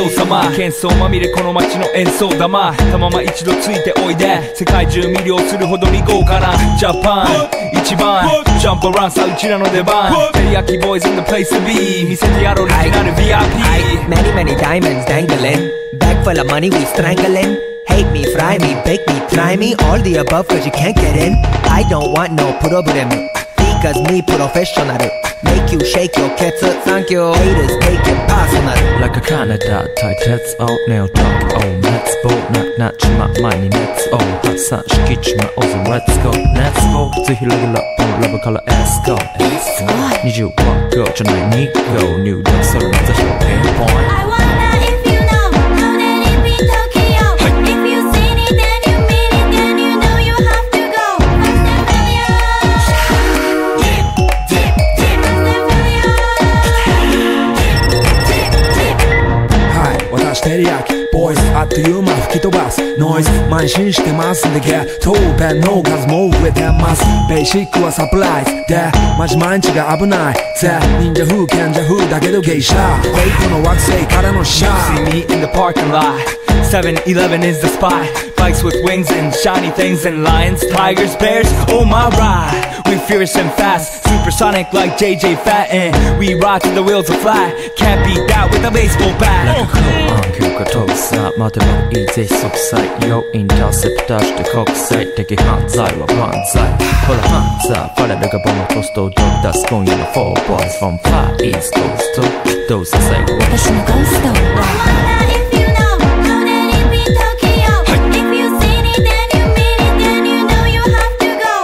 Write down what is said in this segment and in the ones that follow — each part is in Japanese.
ど様喧騒まみれこの街の演奏玉たまま一度ついておいで世界中魅了するほどに豪華なジャパン一番ジャンプアランさうちらの出番テリヤキボーイズ in the place to be 見せてやろうオリジナル VIP Many many diamonds dangling Bag full of money we strangling Hate me, fry me, bake me, try me All the above cause you can't get in I don't want no problem Because me professional Make you shake your cats Thank you Haters take it personal Like a Canada 対鉄をネオトークを熱望なっちま前に熱を発散しきちまおうぜ Let's go Let's go ぜひレギュラーラブからエスコ20は Go じゃない2 Go 入力それまた表現ポイント I wonder if you know How did it be Tokyo If you seen it then you mean it Then you know you have to go 私テリヤキボーイズあっという間吹き飛ばすノイズ慢心してますんでゲットペンの数も増えてますベーシックはサプライズでマジ毎日が危ないぜ忍者風賢者風だけどゲイシャフェイクの惑星からのシャー See me in the parking lot 7-Eleven is the spot Bikes with wings and shiny things and lions, tigers, bears, oh my ride We fierce and fast, supersonic like JJ Fatten We ride till the wheels are flat, can't beat that with a baseball bat Like a cool on 急化飛ぶさ待てばいいぜ即歳よインターセプターして国際的犯罪は万歳ほらハンザーファレルがボムポストをドッ出す今夜の4 boys from far east coast どうせ最後私のゴースト I wonder if you know How did it be Tokyo If you seen it then you mean it Then you know you have to go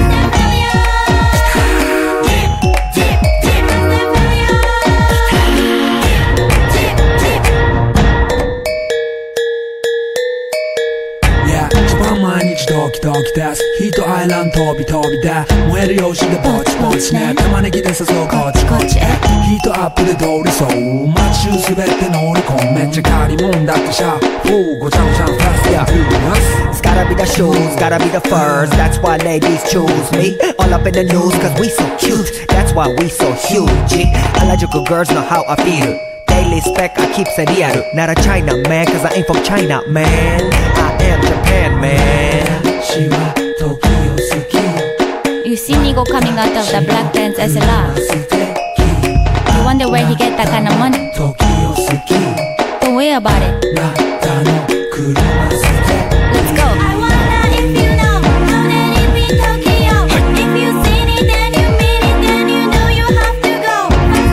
Yeah 一番毎日ドキドキですヒートアイランド飛び飛びで燃える用紙でポチポチね玉ねぎで誘うこっちこっちへヒートアップで通りそう街中すべて乗り込むめっちゃ借りもんだってシャーごちゃごちゃファストやフーナス It's gotta be the shoes, gotta be the furs That's why ladies choose me All up in the news cause we so cute That's why we so huge Harajuku girls know how I feel Daily spec I keep it real Not a China man cause I ain't from China man I am Japan man 私は時を好き You see Nigo coming out of the black pants SLR 素敵 You wonder where he get that kind of money 時を好き Don't worry about it なたの車捨て Let's go I wonder if you know How did it be Tokyo If you seen it then you mean it Then you know you have to go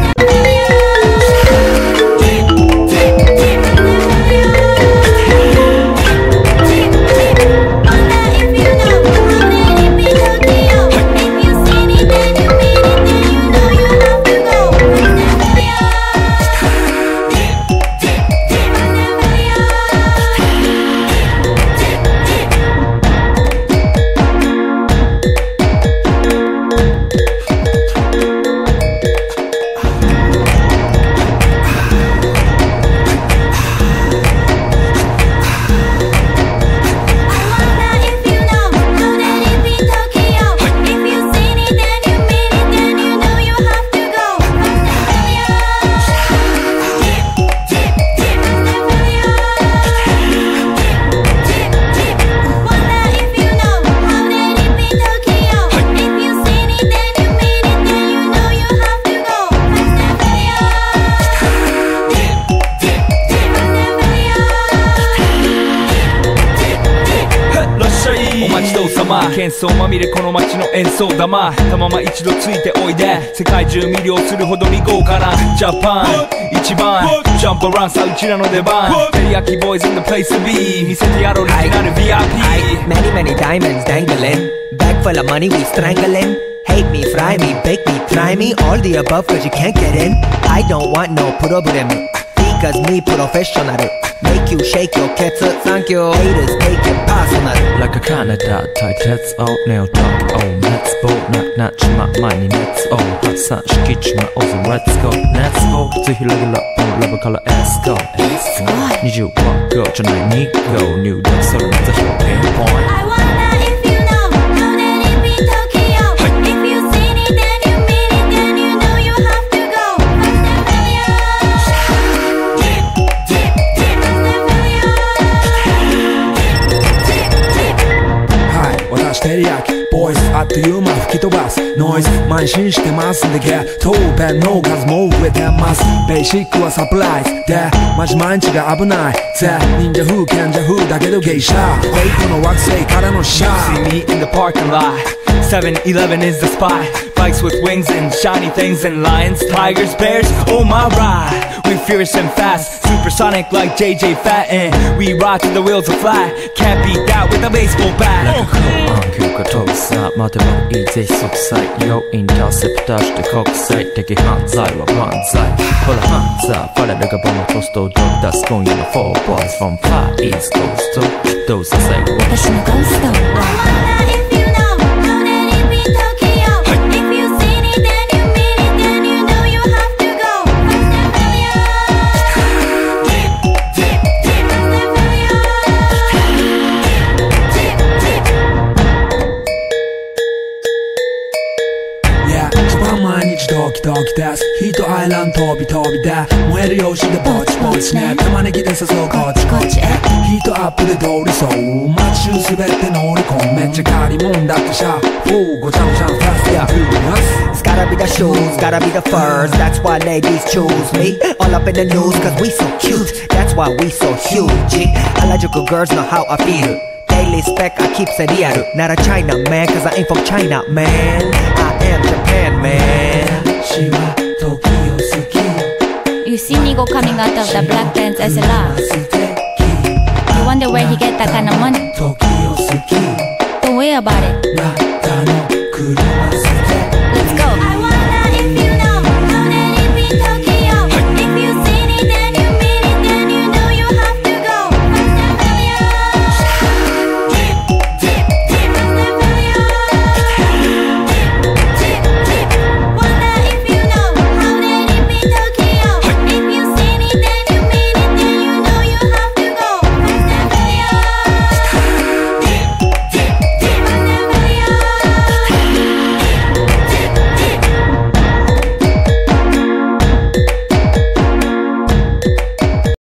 喧騒まみれこの街の演奏玉たまま一度ついておいで世界中魅了するほどに豪華なジャパン一番ジャンプアランさうちらの出番テリヤキボーイズ in the place to be 見せてやろうオリジナル VIP Many many diamonds dangling Bag full of money we strangling Hate me, fry me, bake me, try me All the above cause you can't get in I don't want no problem Because me professional Make you shake your cats Thank you Haters take it personal Like a Canada 対鉄をネオトークを熱望なっちま前に熱を発散しきちまおうぜ Let's go Let's go ぜひレギュラーラブからエスコ20は Go じゃない2 Go 入力それまた表現ポイント I wonder if you know How did it be Tokyo If you seen it then you mean it Then you know you have to go バスノイズ慢心してますんでゲットペンの数も増えてますベーシックはサプライズでマジ毎日が危ないぜ忍者風賢者風だけど芸者フェイクの惑星からのシャ See me in the parking lot 7-Eleven is the spot Bikes with wings and shiny things and lions, tigers, bears, oh my ride We fierce and fast, supersonic like JJ Fat And we ride till the wheels are flat Can't beat that with a baseball bat 急化遠さ待てばいいぜ即歳よインターセプターして国際的犯罪は万歳ほらハンザーファレルがボムトストをドッ出す今夜の4 boys from Far East Coast どうさせ私のゴースト I wonder if you know that it be Tokyo If you seen it then you mean it then you know you have to go Fast and Furious Fast and Furious Yeah 一番毎日ドキドキですヒートアイランド飛び飛びで燃える用紙でぼちぼちね玉ねぎで誘うこっちこっちへヒートアップで通りそう街中滑って乗り込むめっちゃ借りもんだってシャーごちゃごちゃファストや It's gotta be the shoes, gotta be the furs. That's why ladies choose me. All up in the news, cause we so cute. That's why we so huge. Harajuku girls know how I feel. Daily spec, I keep it real. Not a China man, cause I ain't from China, man. I am Japan, man. 私は時を好き You see Nigo coming out of the black pants as a laugh 素敵 You wonder where he get that kind of money 時を好き Don't worry about it なたの車好